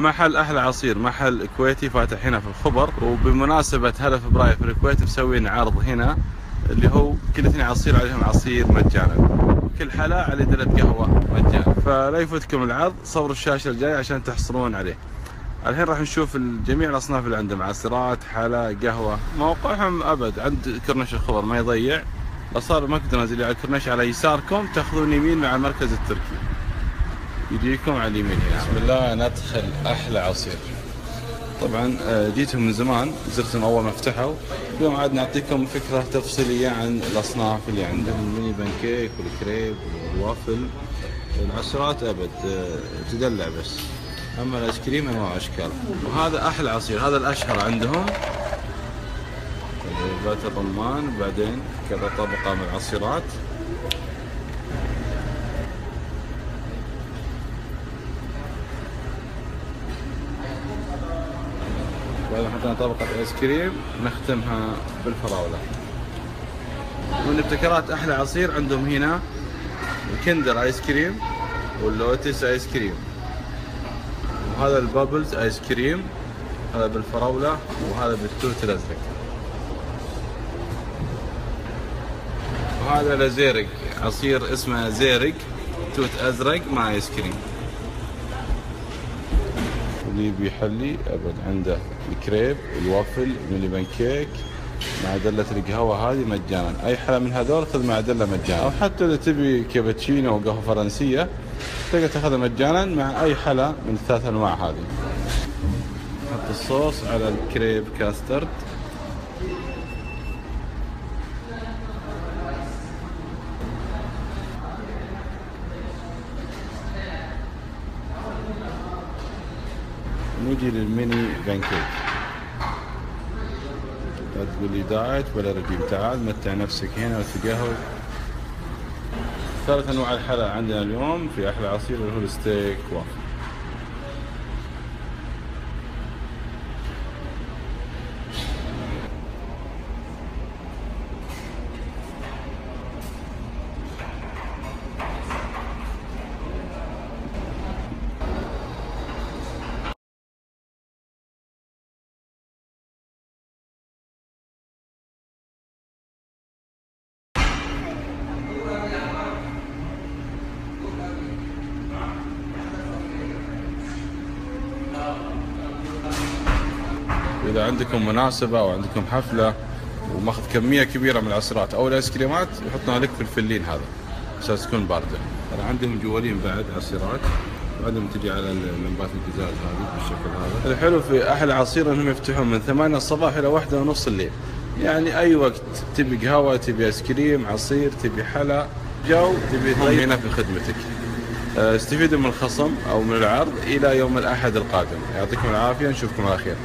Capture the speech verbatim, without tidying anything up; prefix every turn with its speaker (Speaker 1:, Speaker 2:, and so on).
Speaker 1: محل أحلى عصير، محل كويتي فاتح هنا في الخبر، وبمناسبة هذا فبراير في الكويت مسوين عرض هنا اللي هو كل اثنين عصير عليهم عصير مجانا، وكل حلا على دلة قهوة مجانا، فلا يفوتكم العرض. صوروا الشاشة الجاية عشان تحصلون عليه. الحين راح نشوف جميع الأصناف اللي عندهم، عصيرات، حلا، قهوة. موقعهم أبد عند كورنيش الخبر ما يضيع. الأصالة ماكدونالدز اللي على الكورنيش على يساركم، تاخذون يمين مع المركز التركي، يجيكم على اليمين هنا. بسم الله ندخل أحلى عصير. طبعا جيتهم من زمان، زرتهم أول ما فتحوا. اليوم عاد نعطيكم فكرة تفصيلية عن الأصناف اللي عندهم. الميني بانكيك والكريب والوافل. العصيرات أبد تدلع بس، أما الآيس كريم أنواع أشكال. وهذا أحلى عصير، هذا الأشهر عندهم، بات الرمان. وبعدين كذا طبقة من العصيرات. بعدين حطينا طبقة آيس كريم، نختمها بالفراولة. ومن ابتكارات أحلى عصير عندهم هنا الكندر آيس كريم واللوتس آيس كريم، وهذا البابلز آيس كريم، هذا بالفراولة وهذا بالتوت الأزرق، وهذا لزيرق عصير اسمه زيرق توت أزرق مع آيس كريم. اللي بيحلي أبد عنده الكريب، الوافل، الميني بانكيك مع دلة القهوة هذه مجانا. أي حلا من هذول خذ مع دلة مجانا، أو حتى إذا تبي كابتشينو وقهوة فرنسية تقدر تاخذها مجانا مع أي حلا من الثلاث أنواع هذه. نحط الصوص على الكريب كاسترد. نجي للميني بانكيك. لا تقول لي دايت ولا رجيم، تعال متع نفسك هنا وتقهوى. ثلاث انواع الحلا عندنا اليوم في احلى عصير، اللي هو الستيك وافل. إذا عندكم مناسبة أو عندكم حفلة وماخذ كمية كبيرة من العصيرات أو الآيس كريمات، يحطونها لك في الفلين هذا عشان تكون باردة. ترى عندهم جوالين بعد عصيرات، بعدهم تجي على اللمبات القزاز هذه بالشكل هذا. الحلو في أحلى عصير إنهم يفتحون من ثمانية الصباح إلى واحدة ونص الليل، يعني أي وقت تبي قهوة، تبي آيس كريم، عصير، تبي حلا، جو، تبي هم هنا في خدمتك. استفيدوا من الخصم أو من العرض إلى يوم الأحد القادم. يعطيكم العافية، نشوفكم على خير.